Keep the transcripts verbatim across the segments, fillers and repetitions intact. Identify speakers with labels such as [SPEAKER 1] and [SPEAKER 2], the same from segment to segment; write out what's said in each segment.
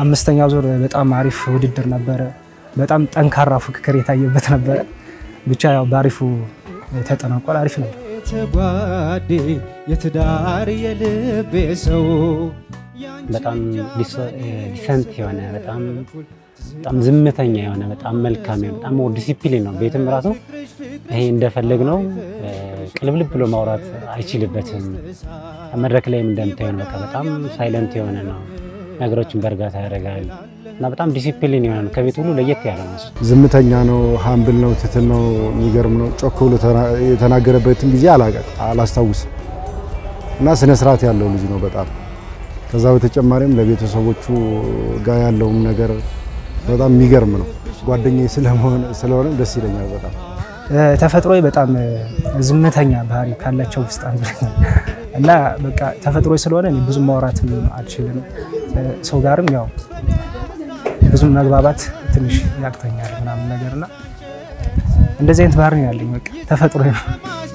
[SPEAKER 1] አምስተኛው ዙር በጣም አሪፍ ውድድር ነበር በጣም ጠንካራ ፍክክር የታየበት ነበር ብቻ ያው ባሪፉ ተጠናቋል አሪፍ ነበር
[SPEAKER 2] ተጓዴ የትዳር የልቤ ሰው
[SPEAKER 3] በጣም ዲሰንት የሆነ በጣም በጣም ዝምተኛ የሆነ በጣም መልካም የሆነ በጣም ዲሲፕሊን ነው ቤትም ራሱ ይሄ እንደፈለግነው ቅልብልብ ብሎ ማውራት አይችልበትም መድረክ ላይም እንደምታየው በቃ በጣም ሳይለንት የሆነ ነው ነገሮችን በርጋታ ያደርጋል እና በጣም ዲሲፕሊን የሆነ ከቤት ሁሉ ለየት ያለ ነው
[SPEAKER 4] ዝምተኛ ነው ሃምብል ነው ትትን ነው የሚገርም ነው ጮክ ብሎ የተናገረበትን ጊዜ አላቀቅ አላስታውስ እና ስነ ስርዓት ያለው ልጅ ነው በጣም ከዛ በተጨማሪም ለቤተሰቦቹ ጋር ያለው ነገር በጣም የሚገርም ነው ጓደኛዬ ስለሆነ ስለሆነ ደስ ይለኛል በጣም
[SPEAKER 1] ተፈጥሮዬ በጣም ዝምተኛ ባህሪ ካላቸው ውስጥ አንዱ እና በቃ ተፈጥሮዬ ስለሆነ እኔ ብዙ ማውራትም አልችልም ሰው ጋርም ያው ብዙ መግባባት ትንሽ ያቅተኛል ምናምን ነገርና እንደዚህ አይነት ባህሪ ያለኝ በቃ ተፈጥሮዬ ነው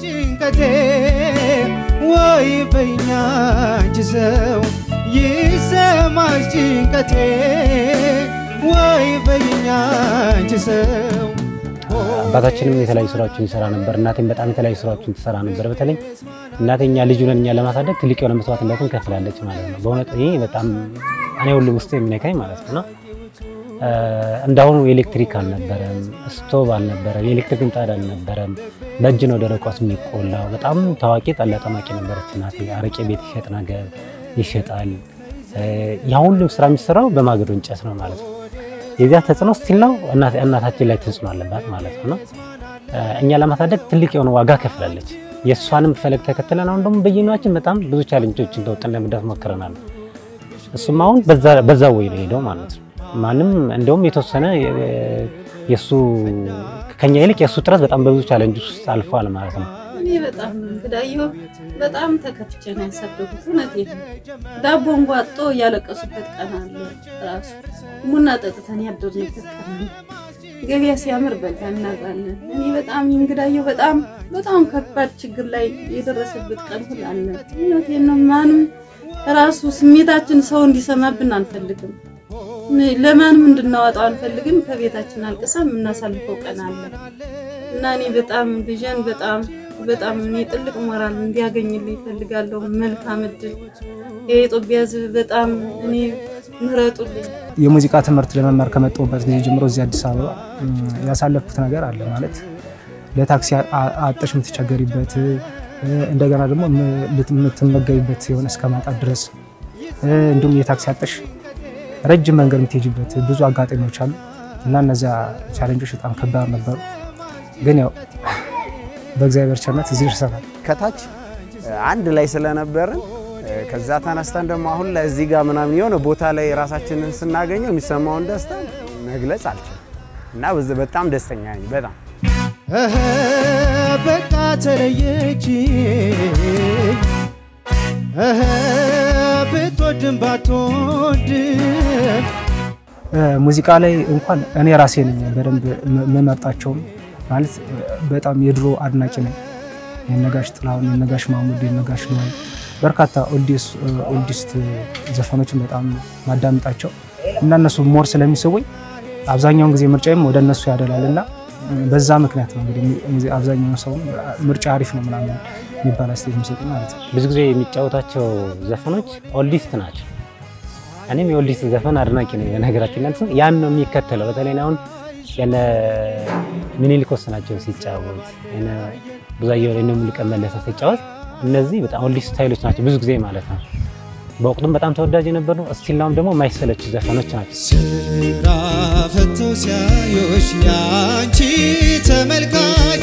[SPEAKER 2] ወይ በእኛች ሰው ይሰማሽ ጭንቀቴ ወይ በእኛች ሰው
[SPEAKER 3] አባታችንም የተለያዩ ስራዎችን ይሰራ ነበር እናቴም በጣም የተለያዩ ስራዎችን ትሰራ ነበር በተለይ እናቴኛ ልጅ ነን እኛ ለማሳደግ ትልቅ የሆነ መስዋዕትነትን ከፍላለች ማለት ነው በእውነት ይሄ በጣም እኔ ሁሉ ውስጥ የሚነካኝ ማለት ነው እንዳሁኑ ኤሌክትሪክ አልነበረም ስቶቭ አልነበረም ኤሌክትሪክ ምጣድ አልነበረም በእጅ ነው ደረቋስ የሚቆላው በጣም ታዋቂ ጠላ ጠማቂ ነበረች እናቴ አረቄ ቤት ይሸጥ ነገር ይሸጣል ያ ሁሉ ስራ የሚሰራው በማገዶ እንጨት ነው ማለት ነው የዚያ ተጽኖ ስቲል ነው እናት እናታችን ላይ ተጽኖ አለባት ማለት ነው እኛ ለማሳደግ ትልቅ የሆነ ዋጋ ከፍላለች የሷንም ፈለግ ተከተለና እንደም በየኗችን በጣም ብዙ ቻሌንጆችን ተወጥተን ለመዳፍ ሞክረናል እሱም አሁን በዛ በዛ ወይ ነው ሄደው ማለት ነው ማንም እንደውም የተወሰነ የሱ ከኛ ይልቅ የሱ ጥረት በጣም በብዙ ቻሌንጅ ውስጥ አልፏል ማለት ነው
[SPEAKER 5] እኔ በጣም እንግዳየው በጣም ተከፍቼ ነው ያሳደጉት እውነቴ ዳቦ እንጓጦ ያለቀሱበት ቀን አለ ራሱ ሙና ጠጥተን ያደርንበት ቀን ገበያ ሲያምር በቃ እናዛለን እኔ በጣም እንግዳየው በጣም በጣም ከባድ ችግር ላይ የደረሰበት ቀን ሁሉ አለ እውነቴ ነው ማንም ራሱ ስሜታችን ሰው እንዲሰማብን አንፈልግም ለማንም እንድናወጣው አንፈልግም ከቤታችን አልቀሰም እናሳልፈው ቀን አለ እና እኔ በጣም ቪዥን በጣም በጣም እኔ ጥልቅ ሞራል እንዲያገኝልኝ ፈልጋለሁ መልካም እድል የኢትዮጵያ ሕዝብ በጣም እኔ ምረጡልኝ
[SPEAKER 1] የሙዚቃ ትምህርት ለመማር ከመጣሁበት ጊዜ ጀምሮ እዚህ አዲስ አበባ ያሳለፍኩት ነገር አለ ማለት ለታክሲ አጥሽ ምትቸገሪበት እንደገና ደግሞ ምትመገይበት የሆነ እስከማጣት ድረስ እንዲሁም የታክሲ አጥሽ ረጅም መንገድ ምትሄጂበት ብዙ አጋጣሚዎች አሉ እና እነዛ ቻሌንጆች በጣም ከባድ ነበሩ ግን ያው በእግዚአብሔር ቸርነት እዚህ ደርሰናል
[SPEAKER 6] ከታች አንድ ላይ ስለነበርን ከዛ ተነስተን ደግሞ አሁን ላይ እዚህ ጋር ምናምን የሆነ ቦታ ላይ ራሳችንን ስናገኘው የሚሰማውን ደስታ መግለጽ አልችልም እና በጣም ደስተኛ ነኝ በጣም
[SPEAKER 2] እህ በቃ ተለየች እህ ብትወድም ባትወድም
[SPEAKER 1] ሙዚቃ ላይ እንኳን እኔ ራሴ ነኝ በደንብ መመርጣቸው ማለት በጣም የድሮ አድናቂ ነኝ የነጋሽ ጥላውን የነጋሽ ማሙድ የነጋሽ ነው በርካታ ኦልዲስ ኦልዲስት ዘፈኖችን በጣም ማዳምጣቸው እና እነሱ ሞር ስለሚስቡኝ አብዛኛውን ጊዜ ምርጫዬም ወደ እነሱ ያደላልና በዛ ምክንያት ነው እንግዲህ አብዛኛው ሰው ምርጫ አሪፍ ነው ምናምን የሚባል አስተያየት መስጠት ማለት ነው
[SPEAKER 3] ብዙ ጊዜ የሚጫወታቸው ዘፈኖች ኦልዲስት ናቸው እኔም የኦልዲስት ዘፈን አድናቂ ነኝ በነገራችን ላይ ያን ነው የሚከተለው በተለይ አሁን የነ ሚኒሊኮስ ናቸው ሲጫወት የነ ብዙአየሁ የነ ሙሉቀን መለሰ ሲጫወት እነዚህ በጣም ኦልዲስት ስታይሎች ናቸው ብዙ ጊዜ ማለት ነው በወቅቱም በጣም ተወዳጅ የነበሩ እስቲልናም ደግሞ ማይሰለች ዘፈኖች ናቸው
[SPEAKER 2] ስራ ፈቶ ሲያዩሽ ያንቺ ተመልካች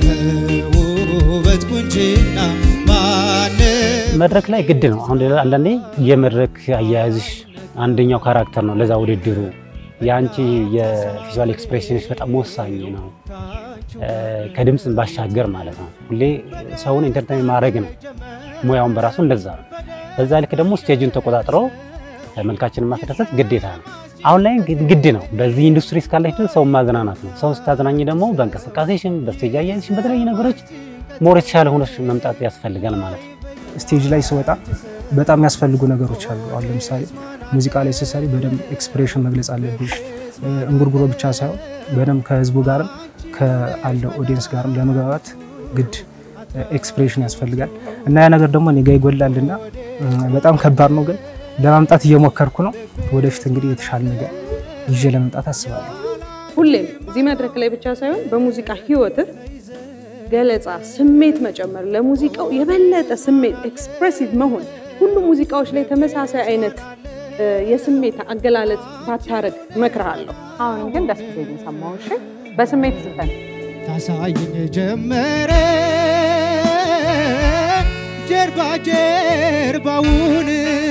[SPEAKER 2] ውበት ቁንጅና ማን
[SPEAKER 3] መድረክ ላይ ግድ ነው አሁን አንዳንዴ የመድረክ አያያዝሽ አንደኛው ካራክተር ነው ለዛ ውድድሩ ያንቺ የቪዥዋል ኤክስፕሬሽንሽ በጣም ወሳኝ ነው ከድምጽ ባሻገር ማለት ነው ሁሌ ሰውን ኢንተርቴይን ማድረግ ነው ሙያውን በራሱ እንደዛ በዛ ልክ ደግሞ ስቴጅን ተቆጣጥሮ ተመልካችን ማስደሰት ግዴታ ነው አሁን ላይ ግድ ነው በዚህ ኢንዱስትሪ እስካለች ሰው ማዘናናት ነው ሰው ስታዘናኝ ደግሞ በእንቅስቃሴሽን በስቴጅ አያያዝሽን በተለያዩ ነገሮች ሞር የተሻለ ሆነሽ መምጣት ያስፈልጋል ማለት ነው
[SPEAKER 1] ስቴጅ ላይ ስወጣ በጣም ያስፈልጉ ነገሮች አሉ አሁን ለምሳሌ ሙዚቃ ላይ ሲሰሪ በደንብ ኤክስፕሬሽን መግለጽ አለብሽ እንጉርጉሮ ብቻ ሳይሆን በደንብ ከህዝቡ ጋር ከአለው ኦዲየንስ ጋር ለመግባባት ግድ ኤክስፕሬሽን ያስፈልጋል እና ያ ነገር ደግሞ እኔ ጋር ይጎላልና በጣም ከባድ ነው ግን ለማምጣት እየሞከርኩ ነው ወደፊት እንግዲህ የተሻለ ነገር ይዤ ለመምጣት አስባለሁ
[SPEAKER 7] ሁሌም እዚህ መድረክ ላይ ብቻ ሳይሆን በሙዚቃ ህይወት ገለጻ ስሜት መጨመር ለሙዚቃው የበለጠ ስሜት ኤክስፕሬሲቭ መሆን ሁሉ ሙዚቃዎች ላይ ተመሳሳይ አይነት የስሜት አገላለጽ ባታረግ መክራለሁ
[SPEAKER 8] አሁን ግን ደስ ብሎኝ ሰማውሽ በስሜት ዘፈን
[SPEAKER 2] ታሳይኝ ጀመረ ጀርባ ጀርባውን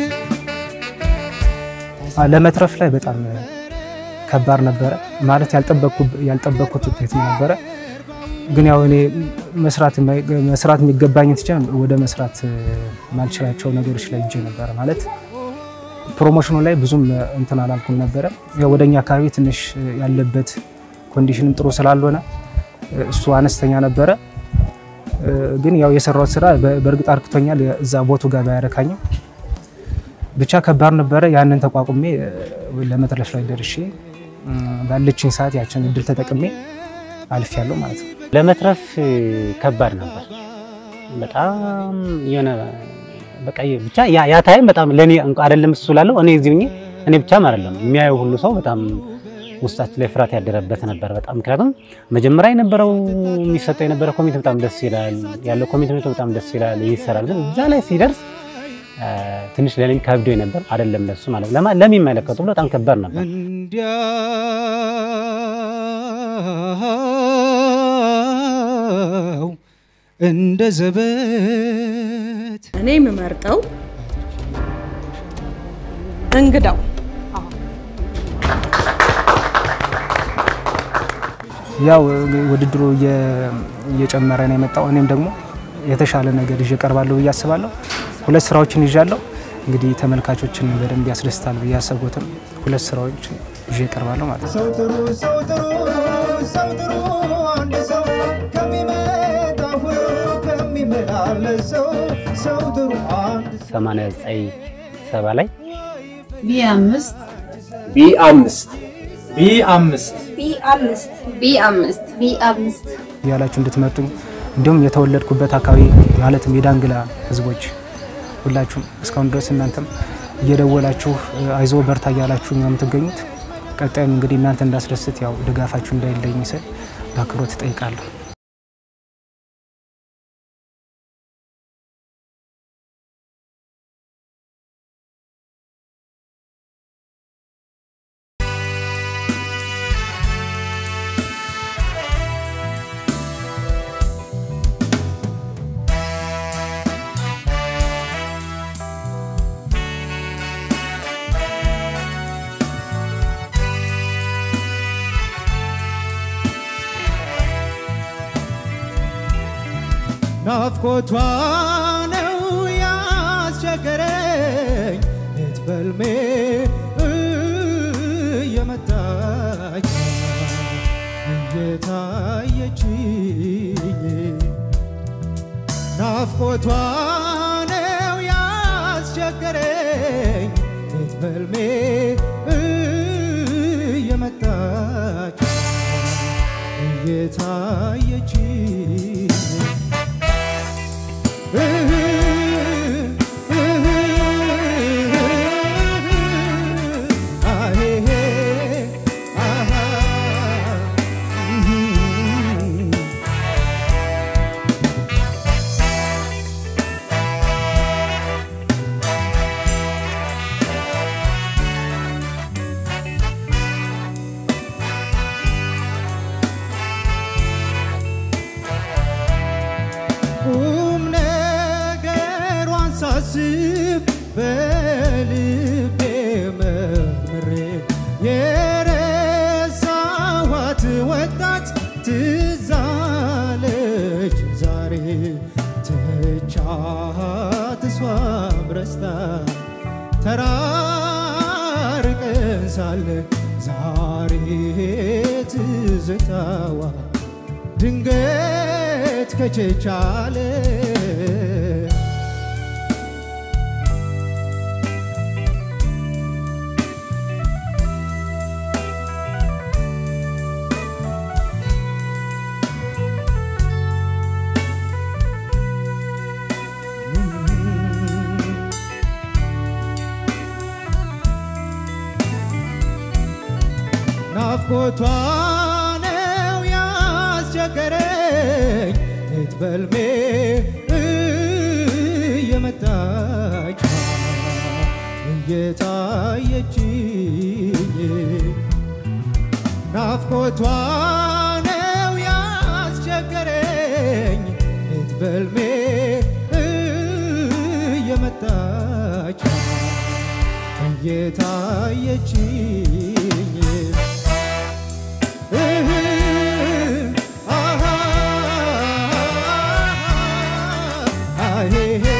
[SPEAKER 1] ለመትረፍ ላይ በጣም ከባድ ነበር ማለት ያልጠበቅኩት ያልጠበቅኩት ውጤት ነበር ግን ያው እኔ መስራት መስራት የሚገባኝ ትቻን ወደ መስራት ማልችላቸው ነገሮች ላይ እጄ ነበር ማለት ፕሮሞሽኑ ላይ ብዙም እንትን አላልኩም ነበር ያው ወደኛ አካባቢ ትንሽ ያለበት ኮንዲሽንም ጥሩ ስላልሆነ እሱ አነስተኛ ነበር ግን ያው የሰራው ስራ በእርግጥ አርክቶኛል እዛ ቦቱ ጋር ባያረካኝ ብቻ ከባድ ነበር ያንን ተቋቁሜ ለመትረፍ ላይ ደርሼ ባለችኝ ሰዓት ያችን እድል ተጠቅሜ አልፍ ያለው ማለት ነው
[SPEAKER 3] ለመትረፍ ከባድ ነበር በጣም የሆነ በቃ ብቻ ያ ያ ታይም በጣም ለኔ አይደለም እሱ ላለው እኔ እዚህ ሆኜ እኔ ብቻም አይደለም የሚያየው ሁሉ ሰው በጣም ውስጣችን ላይ ፍራት ያደረበት ነበር በጣም ምክንያቱም መጀመሪያ የነበረው የሚሰጠው የነበረው ኮሚቴ በጣም ደስ ይላል ያለው ኮሚቴ በጣም ደስ ይላል ይሰራል ግን እዛ ላይ ሲደርስ ትንሽ ለኔ ከብዶ ነበር አይደለም ለሱ ማለት ለማ ለሚመለከቱ በጣም ከባድ ነበር
[SPEAKER 2] እንደ ዘበት
[SPEAKER 7] እኔ የምመርጠው እንግዳው
[SPEAKER 1] ያው ውድድሩ እየጨመረ ነው የመጣው እኔም ደግሞ የተሻለ ነገር ይዤ ቀርባለሁ በያስባለሁ ሁለት ስራዎችን ይዣለሁ እንግዲህ ተመልካቾችን በደንብ ያስደስታል በያሰቦትም ሁለት ስራዎችን ይዤ ቀርባለሁ ማለት ነው
[SPEAKER 2] ሰው ጥሩ ሰው ጥሩ ሰው ጥሩ አንድ ሰው ከሚመጣ ሁሉ ከሚመላለሰው ሰው ጥሩ አንድ
[SPEAKER 3] ሰማንያ ዘጠኝ ሰባ ላይ
[SPEAKER 5] ቢ አምስት
[SPEAKER 9] ቢ አምስት ቢ አምስት
[SPEAKER 10] ቢ አምስት ቢ አምስት ቢ አምስት
[SPEAKER 1] ያላችሁ እንድትመጡኝ እንዲሁም የተወለድኩበት አካባቢ ማለትም የዳንግላ ህዝቦች ሁላችሁም እስካሁን ድረስ እናንተም እየደወላችሁ አይዞ በርታ ያላችሁ ነው የምትገኙት ቀጣይም እንግዲህ እናንተ እንዳስደስት ያው ድጋፋችሁ እንዳይለኝ ስል በአክብሮት እጠይቃለሁ
[SPEAKER 2] ናፍቆቷ ነው ያስቸገረኝ እትበልሜ የመጣች እየታየችኝ ናፍቆቷ ነው ያስቸገረኝ እትበልሜ የመጣች እየታየችኝ ሳስብ በልቤ መርምሬ የረሳኋት ወጣት ትዝ አለች ዛሬ ትቻት እሷም ረስታ ተራርቀን ሳለን ዛሬ ትዝታዋ ድንገት ከቸቻለ ናፍቆቷ ነው ያስቸገረኝ ሌት በልሜ እየመጣች እየታየችኝ ናፍቆቷ ነው ያስቸገረኝ ሌት በልሜ እየመጣች እየታየችኝ አሃ አሄ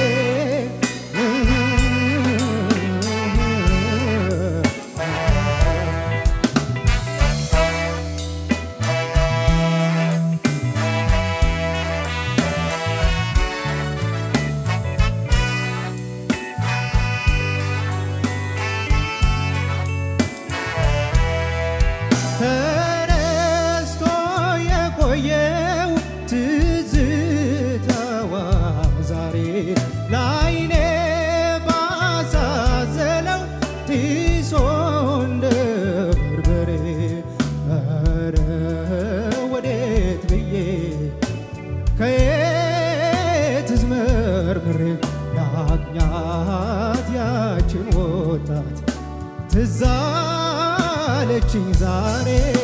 [SPEAKER 2] ትዛለችኝ ዛሬ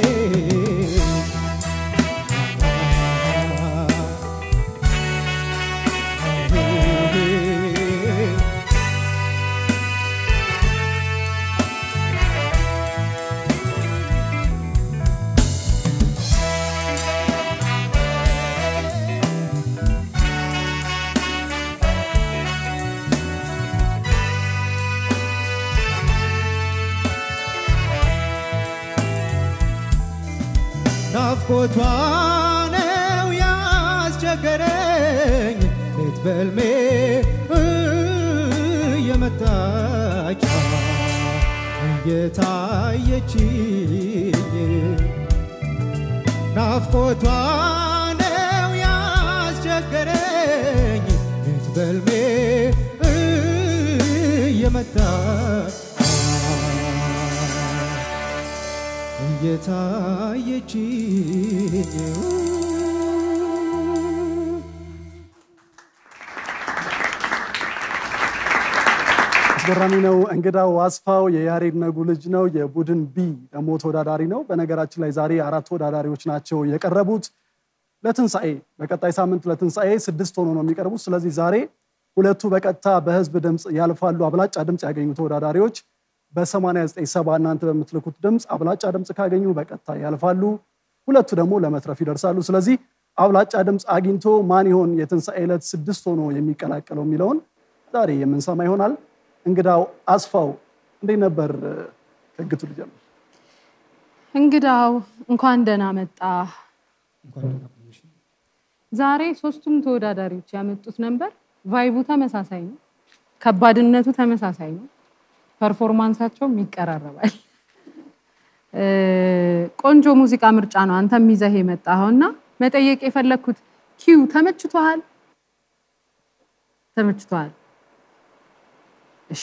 [SPEAKER 2] ናፍቆቷ ነው ያስቸገረኝ ሌት በልሜ እየመጣች እየታየችኝ ናፍቆቷ ነው ያስቸገረኝ ሌት በልሜ እየመጣች እየታየችኝ
[SPEAKER 11] አስገራሚ ነው። እንግዳው አስፋው የያሬድ ነጉ ልጅ ነው። የቡድን ቢ ደግሞ ተወዳዳሪ ነው። በነገራችን ላይ ዛሬ አራት ተወዳዳሪዎች ናቸው የቀረቡት ለትንሳኤ። በቀጣይ ሳምንት ለትንሳኤ ስድስት ሆኖ ነው የሚቀርቡት። ስለዚህ ዛሬ ሁለቱ በቀጥታ በህዝብ ድምጽ ያልፋሉ። አብላጫ ድምጽ ያገኙ ተወዳዳሪዎች በሰማንያ ዘጠኝ ሰባ እናንተ በምትልኩት ድምጽ አብላጫ ድምጽ ካገኙ በቀጥታ ያልፋሉ። ሁለቱ ደግሞ ለመትረፍ ይደርሳሉ። ስለዚህ አብላጫ ድምጽ አግኝቶ ማን ይሆን የትንሳኤ ዕለት ስድስት ሆኖ የሚቀላቀለው የሚለውን ዛሬ የምንሰማ ይሆናል። እንግዳው አስፋው እንዴት ነበር? ከግቱ ልጀምር።
[SPEAKER 7] እንግዳው እንኳን ደህና መጣ። ዛሬ ሶስቱም ተወዳዳሪዎች ያመጡት ነበር ቫይቡ ተመሳሳይ ነው፣ ከባድነቱ ተመሳሳይ ነው፣ ፐርፎርማንሳቸውም ይቀራረባል። ቆንጆ ሙዚቃ ምርጫ ነው አንተም ይዘህ የመጣኸውና መጠየቅ የፈለኩት ኪው ተመችቷል? ተመችቷል? እሺ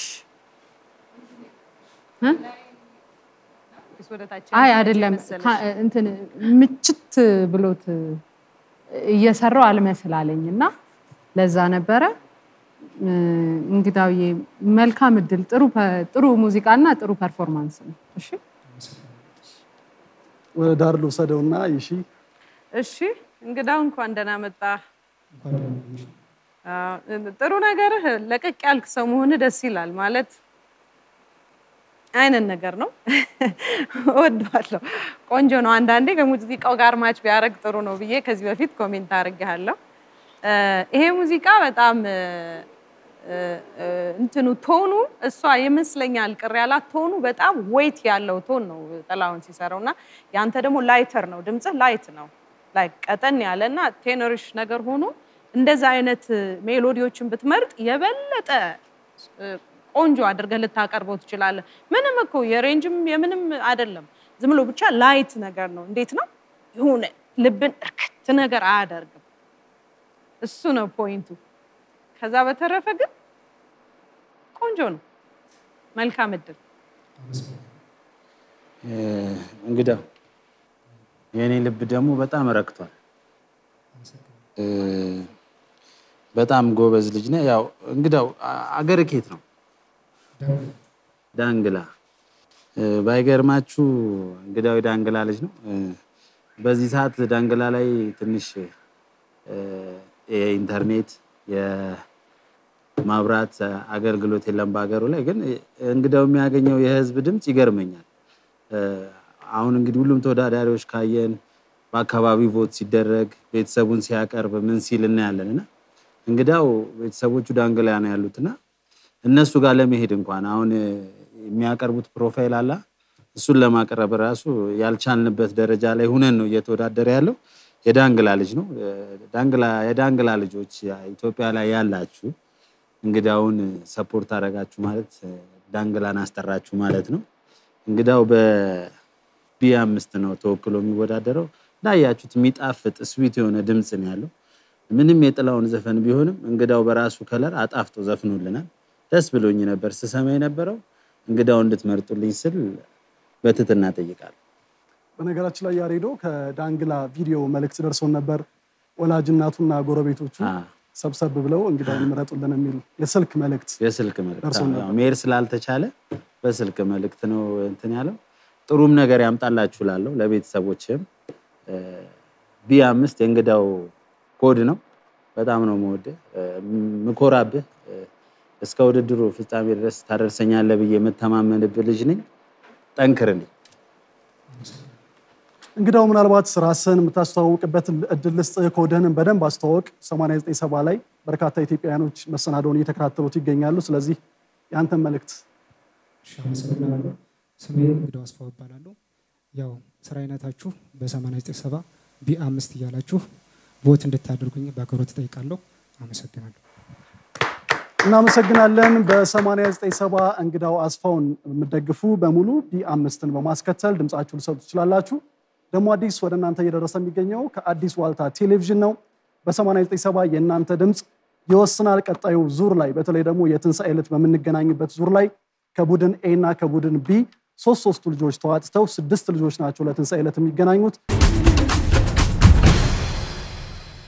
[SPEAKER 7] አይ አይደለም እንትን ምችት ብሎት እየሰራው አልመስላለኝና ለዛ ነበረ። እንግዳውዬ መልካም እድል፣ ጥሩ ጥሩ ሙዚቃና ጥሩ ፐርፎርማንስ ነው። እሺ
[SPEAKER 11] ወደ ዳር ልውሰደውና እሺ
[SPEAKER 7] እሺ እንግዳው እንኳን ደህና መጣ። ጥሩ ነገር ለቀቅ ያልክ ሰው መሆን ደስ ይላል። ማለት አይነን ነገር ነው። ወድዋለሁ። ቆንጆ ነው። አንዳንዴ ከሙዚቃው ጋር ማች ቢያረግ ጥሩ ነው ብዬ ከዚህ በፊት ኮሜንት አድርጌሃለሁ። ይሄ ሙዚቃ በጣም እንትኑ ቶኑ እሷ ይመስለኛል ቅር ያላት ቶኑ በጣም ዌይት ያለው ቶን ነው ጥላውን ሲሰራውና ያንተ ደግሞ ላይተር ነው፣ ድምጽህ ላይት ነው። ላይክ ቀጠን ያለና ቴነሪሽ ነገር ሆኖ እንደዛ አይነት ሜሎዲዎችን ብትመርጥ የበለጠ ቆንጆ አድርገህ ልታቀርበው ትችላለህ። ምንም እኮ የሬንጅም የምንም አይደለም፣ ዝም ብሎ ብቻ ላይት ነገር ነው። እንዴት ነው ይሁን ልብን እርክት ነገር አያደርግም። እሱ ነው ፖይንቱ። ከዛ በተረፈ ግን ቆንጆ ነው። መልካም እድል።
[SPEAKER 12] እንግዳ የኔ ልብ ደግሞ በጣም ረክቷል። በጣም ጎበዝ ልጅ ነህ። ያው እንግዳው አገር ከየት ነው? ዳንግላ። ባይገርማችሁ እንግዳው ዳንግላ ልጅ ነው። በዚህ ሰዓት ዳንግላ ላይ ትንሽ የኢንተርኔት የማብራት አገልግሎት የለም በአገሩ ላይ። ግን እንግዳው የሚያገኘው የህዝብ ድምጽ ይገርመኛል። አሁን እንግዲህ ሁሉም ተወዳዳሪዎች ካየን በአካባቢው ቮት ሲደረግ ቤተሰቡን ሲያቀርብ ምን ሲል እናያለንና እንግዳው ቤተሰቦቹ ዳንግላ ነው ያሉትና እነሱ ጋር ለመሄድ እንኳን አሁን የሚያቀርቡት ፕሮፋይል አለ እሱን ለማቀረብ ራሱ ያልቻልንበት ደረጃ ላይ ሆነን ነው እየተወዳደረ ያለው። የዳንግላ ልጅ ነው። ዳንግላ የዳንግላ ልጆች ኢትዮጵያ ላይ ያላችሁ እንግዳውን ሰፖርት አደረጋችሁ ማለት ዳንግላን አስጠራችሁ ማለት ነው። እንግዳው በቢ አምስት ነው ተወክሎ የሚወዳደረው። ዳያችሁት የሚጣፍጥ ስዊት የሆነ ድምጽ ነው ያለው። ምንም የጥላውን ዘፈን ቢሆንም እንግዳው በራሱ ከለር አጣፍጦ ዘፍኖልናል። ደስ ብሎኝ ነበር ስሰማ የነበረው። እንግዳው እንድትመርጡልኝ ስል በትትና ጠይቃለሁ።
[SPEAKER 11] በነገራችን ላይ ያሬዶ ከዳንግላ ቪዲዮ መልእክት ደርሶን ነበር። ወላጅ እናቱና ጎረቤቶቹ ሰብሰብ ብለው እንግዳውን ምረጡልን የሚል የስልክ መልእክት
[SPEAKER 12] የስልክ መልእክት ያው ሜር ስላልተቻለ በስልክ መልእክት ነው እንትን ያለው። ጥሩም ነገር ያምጣላችሁላለሁ ለቤተሰቦችም። ቢ አምስት የእንግዳው ኮድ ነው። በጣም ነው የምወደ ምኮራብህ እስከ ውድድሩ ፍጻሜ ድረስ ታደርሰኛለህ ብዬ የምተማመንብህ ልጅ ነኝ። ጠንክርልኝ።
[SPEAKER 11] እንግዳው ምናልባት ራስን የምታስተዋውቅበት እድል ልስጥህ። ኮድህንም በደንብ አስተዋውቅ። ሰማንያ ዘጠኝ ሰባ ላይ በርካታ ኢትዮጵያውያኖች መሰናዶውን እየተከታተሉት ይገኛሉ። ስለዚህ ያንተን መልእክት።
[SPEAKER 1] አመሰግናለሁ። ስሜ እንግዳው አስፋው እባላለሁ። ያው ስራ አይነታችሁ በሰማንያ ዘጠኝ ሰባ ቢ አምስት እያላችሁ ቮት እንድታደርጉኝ በአክብሮት እጠይቃለሁ። አመሰግናለሁ።
[SPEAKER 11] እናመሰግናለን። በሰማንያ ዘጠኝ ሰባ እንግዳው አስፋውን የምትደግፉ በሙሉ ቢ አምስትን በማስከተል ድምጻችሁን ልትሰጡ ትችላላችሁ። ደግሞ አዲስ ወደ እናንተ እየደረሰ የሚገኘው ከአዲስ ዋልታ ቴሌቪዥን ነው። በሰማንያ ዘጠኝ ሰባ የእናንተ ድምጽ ይወስናል። ቀጣዩ ዙር ላይ በተለይ ደግሞ የትንሳኤ ዕለት በምንገናኝበት ዙር ላይ ከቡድን ኤ እና ከቡድን ቢ ሶስት ሶስቱ ልጆች ተዋጥተው ስድስት ልጆች ናቸው ለትንሳኤ ዕለት የሚገናኙት።